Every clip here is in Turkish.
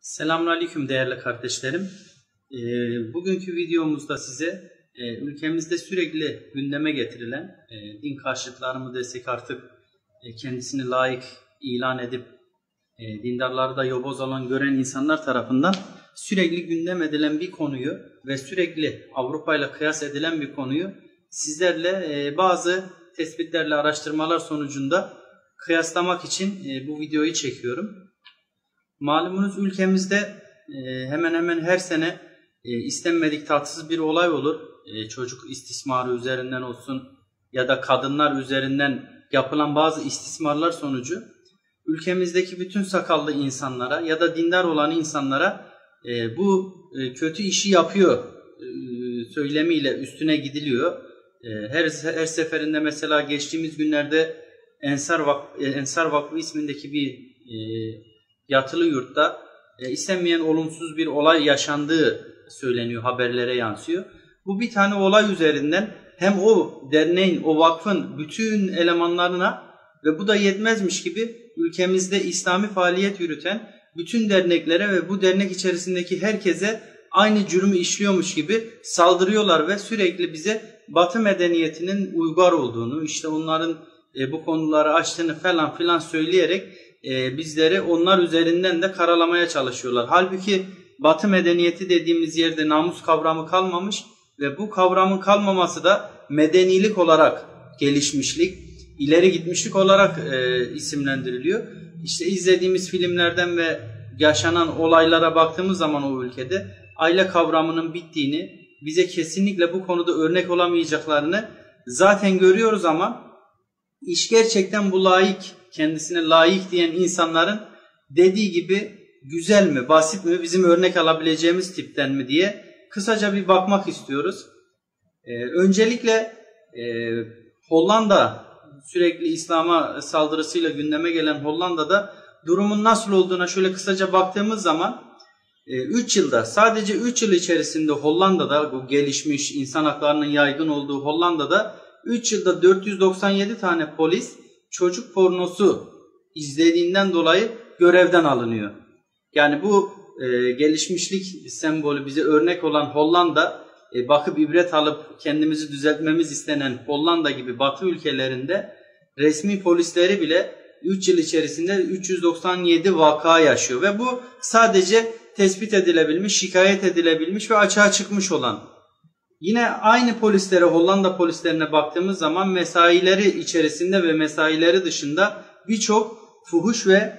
Selamünaleyküm değerli kardeşlerim. Bugünkü videomuzda size ülkemizde sürekli gündeme getirilen din karşıtları mı desek artık kendisini layık ilan edip dindarları da yobaz olan gören insanlar tarafından sürekli gündem edilen bir konuyu ve sürekli Avrupa ile kıyas edilen bir konuyu sizlerle bazı tespitlerle araştırmalar sonucunda kıyaslamak için bu videoyu çekiyorum. Malumunuz ülkemizde hemen hemen her sene istenmedik tatsız bir olay olur. Çocuk istismarı üzerinden olsun ya da kadınlar üzerinden yapılan bazı istismarlar sonucu ülkemizdeki bütün sakallı insanlara ya da dindar olan insanlara bu kötü işi yapıyor söylemiyle üstüne gidiliyor. Her seferinde mesela geçtiğimiz günlerde Ensar Vakfı ismindeki bir yatılı yurtta istenmeyen olumsuz bir olay yaşandığı söyleniyor, haberlere yansıyor. Bu bir tane olay üzerinden hem o derneğin, o vakfın bütün elemanlarına ve bu da yetmezmiş gibi ülkemizde İslami faaliyet yürüten bütün derneklere ve bu dernek içerisindeki herkese aynı cürmü işliyormuş gibi saldırıyorlar ve sürekli bize Batı medeniyetinin uygar olduğunu, işte onların bu konuları açtığını falan filan söyleyerek bizleri onlar üzerinden de karalamaya çalışıyorlar. Halbuki Batı medeniyeti dediğimiz yerde namus kavramı kalmamış ve bu kavramın kalmaması da medenilik olarak gelişmişlik, ileri gitmişlik olarak isimlendiriliyor. İşte izlediğimiz filmlerden ve yaşanan olaylara baktığımız zaman o ülkede aile kavramının bittiğini, bize kesinlikle bu konuda örnek olamayacaklarını zaten görüyoruz ama iş gerçekten bu layık, kendisine layık diyen insanların dediği gibi güzel mi, basit mi, bizim örnek alabileceğimiz tipten mi diye kısaca bir bakmak istiyoruz. Öncelikle Hollanda, sürekli İslam'a saldırısıyla gündeme gelen Hollanda'da durumun nasıl olduğuna şöyle kısaca baktığımız zaman 3 yılda, sadece 3 yıl içerisinde Hollanda'da, bu gelişmiş insan haklarının yaygın olduğu Hollanda'da 3 yılda 497 tane polis çocuk pornosu izlediğinden dolayı görevden alınıyor. Yani bu gelişmişlik sembolü bize örnek olan Hollanda, bakıp ibret alıp kendimizi düzeltmemiz istenen Hollanda gibi Batı ülkelerinde resmi polisleri bile 3 yıl içerisinde 397 vaka yaşıyor. Ve bu sadece tespit edilebilmiş, şikayet edilebilmiş ve açığa çıkmış olan. Yine aynı polislere, Hollanda polislerine baktığımız zaman mesaileri içerisinde ve mesaileri dışında birçok fuhuş ve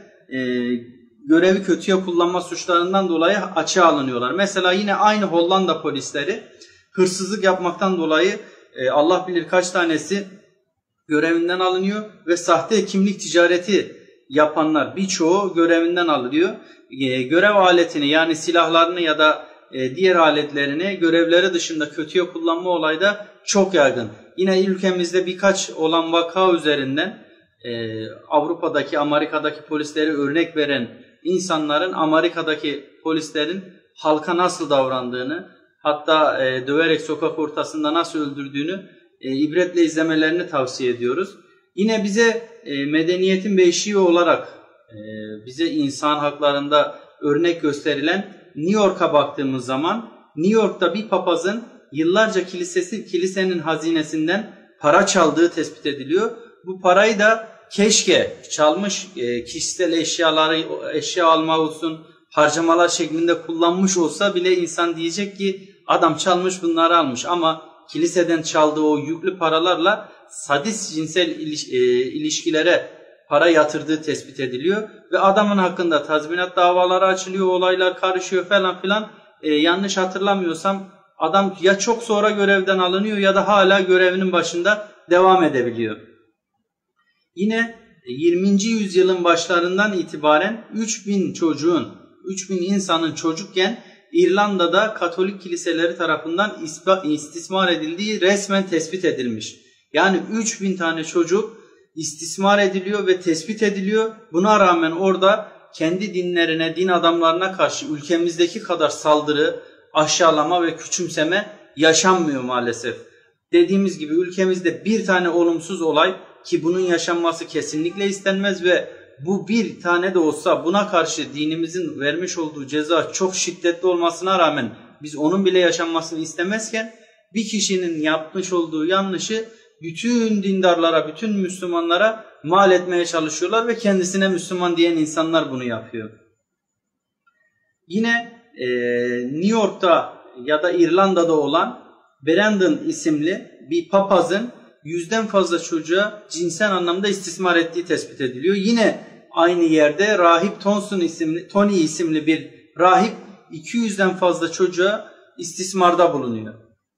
görevi kötüye kullanma suçlarından dolayı açığa alınıyorlar. Mesela yine aynı Hollanda polisleri hırsızlık yapmaktan dolayı Allah bilir kaç tanesi görevinden alınıyor ve sahte kimlik ticareti yapanlar birçoğu görevinden alınıyor. Görev aletini, yani silahlarını ya da diğer aletlerini görevleri dışında kötüye kullanma olayı da çok yaygın. Yine ülkemizde birkaç olan vaka üzerinden Avrupa'daki, Amerika'daki polisleri örnek veren insanların Amerika'daki polislerin halka nasıl davrandığını, hatta döverek sokak ortasında nasıl öldürdüğünü ibretle izlemelerini tavsiye ediyoruz. Yine bize medeniyetin beşiği olarak bize insan haklarında örnek gösterilen New York'a baktığımız zaman New York'ta bir papazın yıllarca kilisenin hazinesinden para çaldığı tespit ediliyor. Bu parayı da keşke çalmış kişisel eşya alma olsun, harcamalar şeklinde kullanmış olsa bile insan diyecek ki adam çalmış, bunları almış. Ama kiliseden çaldığı o yüklü paralarla sadist cinsel ilişkilere para yatırdığı tespit ediliyor. Ve adamın hakkında tazminat davaları açılıyor, olaylar karışıyor falan filan. Yanlış hatırlamıyorsam adam ya çok sonra görevden alınıyor ya da hala görevinin başında devam edebiliyor. Yine 20. yüzyılın başlarından itibaren 3000 insanın çocukken İrlanda'da Katolik kiliseleri tarafından istismar edildiği resmen tespit edilmiş. Yani 3000 tane çocuk istismar ediliyor ve tespit ediliyor. Buna rağmen orada kendi dinlerine, din adamlarına karşı ülkemizdeki kadar saldırı, aşağılama ve küçümseme yaşanmıyor maalesef. Dediğimiz gibi ülkemizde bir tane olumsuz olay, ki bunun yaşanması kesinlikle istenmez ve bu bir tane de olsa buna karşı dinimizin vermiş olduğu ceza çok şiddetli olmasına rağmen biz onun bile yaşanmasını istemezken bir kişinin yapmış olduğu yanlışı bütün dindarlara, bütün Müslümanlara mal etmeye çalışıyorlar ve kendisine Müslüman diyen insanlar bunu yapıyor. Yine New York'ta ya da İrlanda'da olan Brandon isimli bir papazın 100'den fazla çocuğa cinsel anlamda istismar ettiği tespit ediliyor. Yine aynı yerde rahip Tony isimli bir rahip 200'den fazla çocuğa istismarda bulunuyor.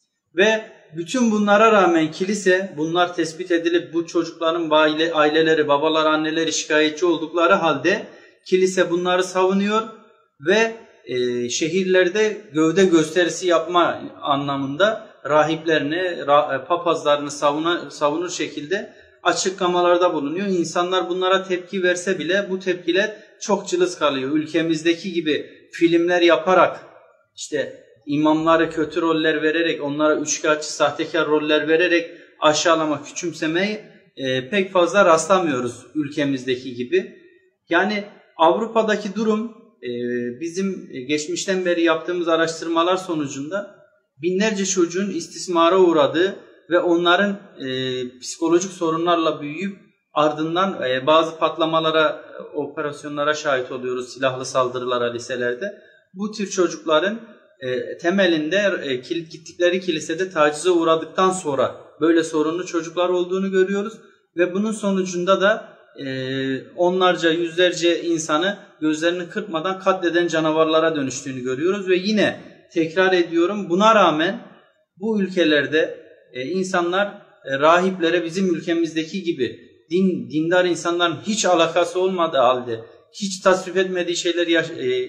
Ve bütün bunlara rağmen kilise, bunlar tespit edilip bu çocukların aileleri, babalar, anneleri şikayetçi oldukları halde kilise bunları savunuyor ve şehirlerde gövde gösterisi yapma anlamında rahiplerini, papazlarını savunur şekilde açıklamalarda bulunuyor. İnsanlar bunlara tepki verse bile bu tepkiler çok cılız kalıyor. Ülkemizdeki gibi filmler yaparak, işte imamları kötü roller vererek, onlara üçkağıtçı, sahtekar roller vererek aşağılama, küçümsemeyi pek fazla rastlamıyoruz ülkemizdeki gibi. Yani Avrupa'daki durum bizim geçmişten beri yaptığımız araştırmalar sonucunda binlerce çocuğun istismara uğradığı ve onların psikolojik sorunlarla büyüyüp ardından bazı patlamalara, operasyonlara şahit oluyoruz, silahlı saldırılara liselerde. Bu tür çocukların temelinde gittikleri kilisede tacize uğradıktan sonra böyle sorunlu çocuklar olduğunu görüyoruz ve bunun sonucunda da onlarca, yüzlerce insanı gözlerini kırpmadan katleden canavarlara dönüştüğünü görüyoruz ve yine tekrar ediyorum, buna rağmen bu ülkelerde insanlar rahiplere bizim ülkemizdeki gibi dindar insanların hiç alakası olmadığı halde, hiç tasvip etmediği şeyler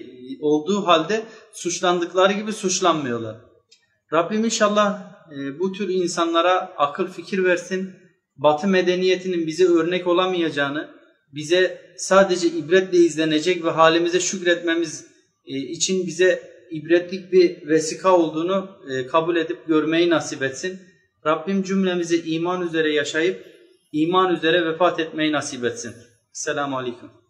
olduğu halde suçlandıkları gibi suçlanmıyorlar. Rabbim inşallah bu tür insanlara akıl fikir versin. Batı medeniyetinin bize örnek olamayacağını, bize sadece ibretle izlenecek ve halimize şükretmemiz için bize ibretlik bir vesika olduğunu kabul edip görmeyi nasip etsin. Rabbim cümlemizi iman üzere yaşayıp iman üzere vefat etmeyi nasip etsin. Selamun Aleyküm.